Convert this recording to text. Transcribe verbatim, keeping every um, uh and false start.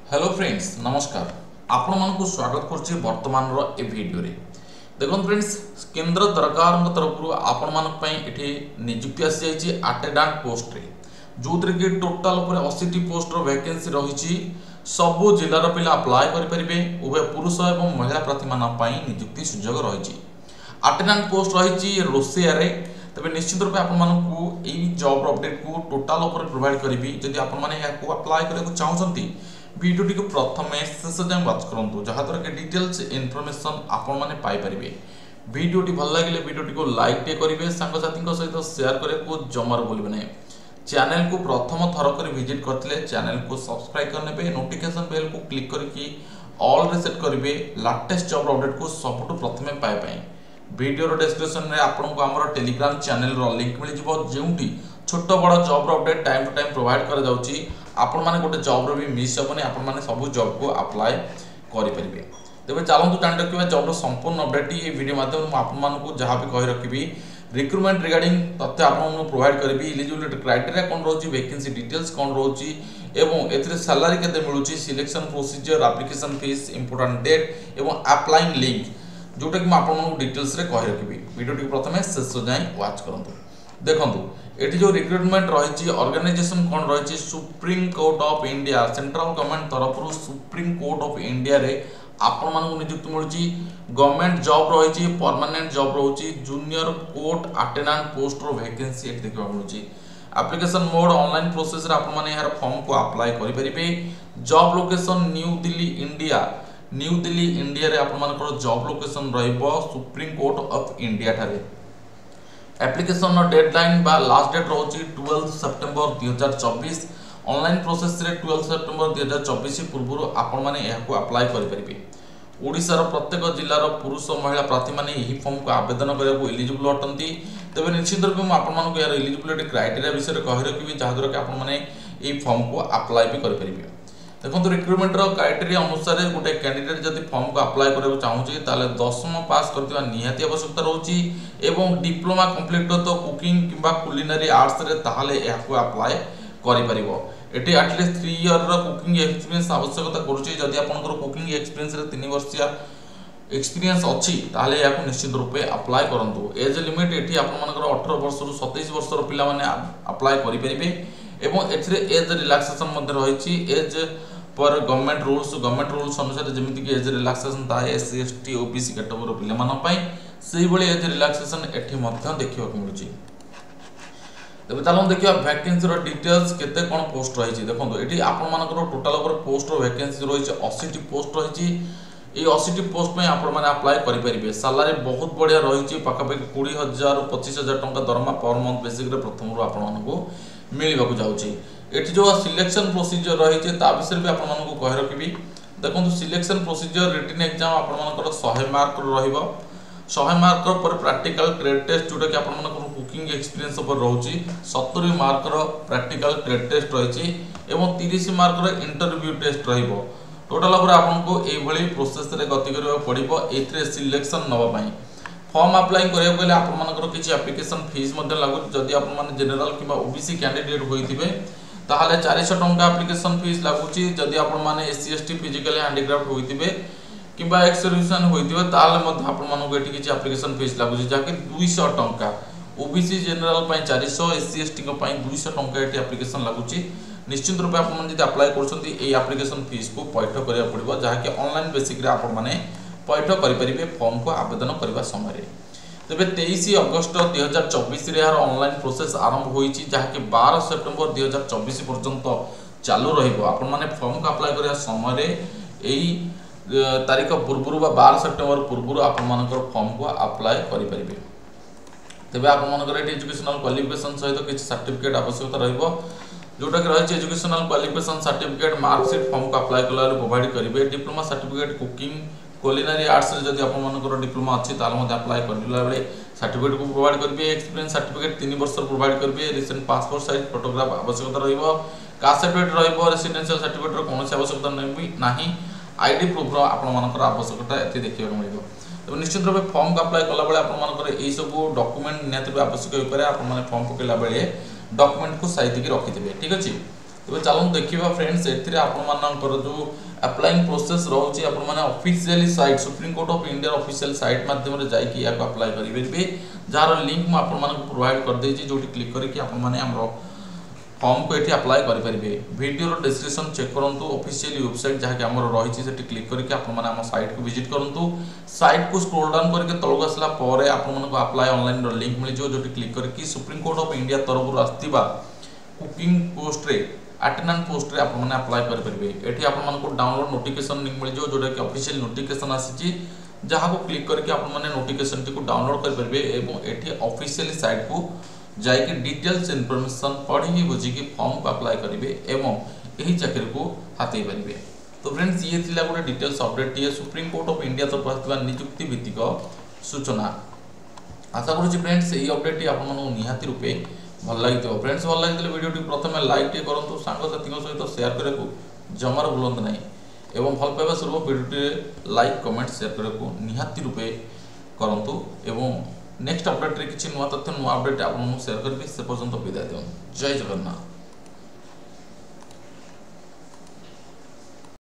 Hello friends नमस्कार आपण मानक स्वागत करछि वर्तमान रो ए वीडियो रे। देखो फ्रेंड्स केंद्र सरकार तरफ आपण मानक पई एठी नियुक्ति आसी जाइछि अटेंडेंट पोस्ट रे जोतिर कि टोटल ऊपर अस्सी टी पोस्ट रो वैकेंसी रहिछि। सबु जिल्ला रो पिला अप्लाई करि परिबे। उभय पुरुष एवं महिला प्रार्थी मान पई नियुक्ति सुयोग रहिछि। अटेंडेंट पोस्ट रहिछि रोसिया रे। तबे निश्चित रूप आपण मानकू एई जॉब अपडेट को टोटल ऊपर प्रोवाइड करबी। जदि आपण माने या को अप्लाई करे को चाहउछंती वीडियो को प्रथम शेष जाए वाच करूँ जहाँद्वारा कि डिटेल्स इनफॉरमेशन आपण मैंने पाइपर। वीडियो भल लगे वीडियो को लाइक टे करेंगे सांगसाथी सहित शेयर करे को जमार बोलिए ना। चैनल को प्रथम थर कर विजिट करते चैनल को सब्सक्राइब करने नोटिफिकेशन बेल को क्लिक करके ऑल रे सेट करेंगे लेटेस्ट जॉब अपडेट को सबुठ प्रथम पाइबाई। वीडियो डिस्क्रिप्शन में आपको आम टेलीग्राम चैनल लिंक मिल जोटी छोट बड़ job update time to time provide कर जाउची। आपण माने गोटे जॉब रो भी मिस हेबनी। आपण माने सब जॉब को अप्लाई करि परिबे। तबे चलंतु जानि रखिबा जॉब रो संपूर्ण अपडेट ये वीडियो माध्यम में आपण मानकू जहां भी कहि रखिबी रिक्रूटमेंट रिगार्डिंग तथ्य आपण मानकू प्रोवाइड करबी। एलिजिबिलिटी क्राइटेरिया कोन रहउची, वैकेंसी डिटेल्स कोन रहउची एवं एथिरे सैलरी केते मिलुची, selection procedure, application fees, important date एवं अप्लाइंग लिंक जोटा कि आपण मानकू डिटेल्स रे कहि रखिबी। वीडियो टी प्रथमे शेष जाय वाच करंतु। देखंतु एटी जो रिक्रूटमेंट रही ऑर्गेनाइजेशन कौन रही Supreme court of India central government तरफ सुप्रीम कोर्ट ऑफ इंडिया रे आपण मानकू नियुक्ति मिलुची। गवर्नमेंट जॉब रही परमानेंट जॉब रही जूनियर कोर्ट अटेंडेंट पोस्ट रो वैकेंसी एटी देखा मिलुची। एप्लीकेशन मोड ऑनलाइन प्रोसेस रे आपण माने यार फॉर्म को अप्लाई करि परिबे। Job location New Delhi India. New Delhi India रे आपण मानकर जॉब लोकेशन रहइबो सुप्रीम कोर्ट ऑफ इंडिया ठारे। एप्लीकेशन डेडलाइन बा लास्ट डेट रोची बारह सितंबर दो हज़ार चौबीस। ऑनलाइन प्रोसेस रे बारह सितंबर दो हज़ार चौबीस पूर्व आपण माने यहाको अप्लाई करि परिबे। ओडिसा रो प्रत्येक जिल्ला रो पुरुष और महिला प्रार्थी माने एही फॉर्म को आवेदन करबा को एलिजिबल अटंती। तबे निश्चित रूप में आपण मानको यार एलिजिबिलिटी क्राइटेरिया विषय रे कहि रखिबी जहाद्वारा कि आपण माने एही फॉर्म को अप्लाई भी करि परिबे। देखो रिक्रूटमेंट रो क्राइटेरिया अनुसार गोटे कैंडिडेट जदि फॉर्म को अप्लाई करबा चाहूची ताले दसम पास करथिबा निहाती आवश्यकता रहउची एवं डिप्लोमा कंप्लीट तो कुकिंग किबा कुलिनरी आर्ट्स रे ताले याको अप्लाई करि परिबो। एटी एटलीस्ट तीन इयर रो कुकिंग एक्सपीरियंस आवश्यकता करूची। जदि आपनकर कुकिंग एक्सपीरियंस रे तीन वर्षिया एक्सपीरियंस अछि ताले याको निश्चित रूपे अप्लाई करंतु। एज लिमिट एटी आपन मानकर अठारह वर्ष रु सत्ताईस वर्ष रो पिला माने अप्लाई करि परिबे एवं एथरे एज रिलैक्सेशन मध्ये रहिछि। As per government rules government rules अनुसार जमिति कि एज रिलैक्सेशन ता एससी एसटी ओबीसी कैटेगरी पिला मान पई सेही बळी एज रिलैक्सेशन एठी मध्ये देखिबा को मिलुची। तबे तालम देखिबा वैकेंसी रो डिटेल्स केते कोन पोस्ट रहिछि। देखंतु एठी आपन मानकर टोटल ओवर पोस्ट रो वैकेंसी रहिछि अस्सी टी पोस्ट रहिछि। ए अस्सी टी पोस्ट में आपण माने अप्लाई करि परिबे। सैलरी बहुत बढ़िया रहिछि पाखा पाखि बीस हज़ार रु पच्चीस हज़ार टंका दरमा पर मंथ बेसिक रे प्रथम रु आपण मानको मिलिबा को जाउछि। एठी जो सिलेक्शन प्रोसीजर रही ता विषय भी आपण मानको कहि रखिबी। देखंतु सिलेक्शन प्रोसीजर रिटन एग्जाम आपण मानकर सौ मार्क रहिबो। सौ मार्क पर प्रैक्टिकल ट्रेड टेस्ट जोटा कि आपण मानकर कुकिंग एक्सपीरियंस ऊपर रहउची। सत्तर मार्क रो प्रैक्टिकल ट्रेड टेस्ट रहिछि एवं तीस मार्क रो इंटरव्यू टेस्ट रहिबो। टोटल ऊपर आपनको एई भली प्रोसेस रे गति करबा पड़िबो। एथरे सिलेक्शन नबा पई फॉर्म अप्लाई करिया गले आपण मानकर किछि एप्लीकेशन फीस मध्ये लागु। जदि आपण माने जनरल किबा ओबीसी कैंडिडेट होइथिबे ताहले चार सौ टंका एप्लीकेशन फीस लागुची। जदि आपण माने एससी एसटी फिजिकली हैंडीक्राफ्ट होइथिबे किबा एक्स सर्विसमैन होइथिबे ताहले मध्ये आपण मानको एठी किछि एप्लीकेशन फीस लागुची जाके दो सौ टंका। ओबीसी जनरल पई चार सौ, एससी एसटी को पई दो सौ टंका एठी एप्लीकेशन लागुची। निश्चित रूप आपण माने जदि अप्लाई करछंती एई एप्लीकेशन फीस को पैठ करिया पड़िबो जाके ऑनलाइन बेसिक रे आपण माने पैठ करि परिबे फॉर्म को आवेदन करबा समय रे। तबे तेईस अगस्त दो हज़ार चौबीस रे यार ऑनलाइन प्रोसेस आरंभ होईची जहाँकि बारह सितंबर दो हज़ार चौबीस पर्यंत चालू रहिबो। आपण माने फॉर्म को अप्लाई करिया समय रे एई तारीख पूर्व बा बारह सितंबर पूर्व आपण मानकर फॉर्म को अप्लाई करि परिबे। तबे आपण मानकर एटी एजुकेशनल क्वालिफिकेशन सहित किछ सर्टिफिकेट आवश्यकता रहिबो जोटा कि रहिछि educational qualification certificate marksheet form को अप्लाई कला प्रोवाइड करिवे। Diploma certificate cooking culinary arts रे जदि आपण मानकर डिप्लोमा अछि ताल मध्ये अप्लाई करला बेले सर्टिफिकेट को प्रोवाइड करबे। एक्सपीरियंस सर्टिफिकेट तीन वर्ष प्रोवाइड करबे। रिसेंट पासपोर्ट साइज फोटोग्राफ आवश्यकता रहिबो। कास्ट सर्टिफिकेट रहिबो। रेसिडेंशियल सर्टिफिकेट रो कोनोसी आवश्यकता नाही। आईडी प्रूफ रो आपण मानकर आवश्यकता एते देखिबा मिलिबो। तो निश्चित रूप में फॉर्म को अप्लाई कला बेले आपण मानकर एई सब डॉक्यूमेंट नियत आपश्यक होय पारे। आपण माने फॉर्म पकेला बेले डॉक्यूमेंट को साइज के रखिथिबे। ठीक अछि। तेज चलते देखा फ्रेंड्स एपर जो अप्लाइंग प्रोसेस रोचे officially site supreme court of India official site माध्यम जाकि अप्लाई करेंगे जार लिंक मुझे प्रोवाइड करदे जो क्लिक करके फॉर्म को ये अप्लाई करेंगे वीडियो डिस्क्रिप्शन चेक करूँ ऑफिशियल वेबसाइट जहाँकि आम रही है क्लिक करके आप साइट को विजिट करूँ साइट को स्क्रॉल डाउन करके तलक आसला आपको अप्लाई ऑनलाइन लिंक मिल जो क्लिक करके सुप्रीम कोर्ट ऑफ इंडिया तरफ आसवा कुकिंग पोस्ट रे अटेंडेंट पोस्ट रे आपने अप्लाई करेंगे ये आपको डाउनलोड नोटिफिकेशन लिंक मिल जोटा कि ऑफिशियल नोटिफिकेशन आसी जहाँ को क्लिक करके आपने नोटिफिकेशन टी डाउनलोड करेंगे ये ऑफिशियल साइट को जाइए डिटेल्स इनफॉरमेशन पढ़ी बुझिकी फॉर्म को अप्लाई करेंगे एवं यही चाकरी को हाथई पारे। तो फ्रेंड्स ये थिला गोटे डिटेल्स अपडेट ये सुप्रीम कोर्ट ऑफ इंडिया तरफ आसवा नियुक्ति भित्तिक सूचना। आशा करुँच फ्रेंड्स ये अपडेट आपको निहाती रूपे भल लगी फ्रेंड्स भल लगी वीडियो प्रथम लाइक टे करूँ सांगसाथी सहित सेयार करने को जमार भूलु ना एवं भल पाइबा स्वरूप वीडियो लाइक कमेंट सेयार करने को निहाती रूपे करूँ एवं नेक्स्ट अपडेट किसी नुआ तथ्य नुआ अपडेट आपको सेयार करी से पर्यंत विदाय दिखाँ। जय जगन्नाथ।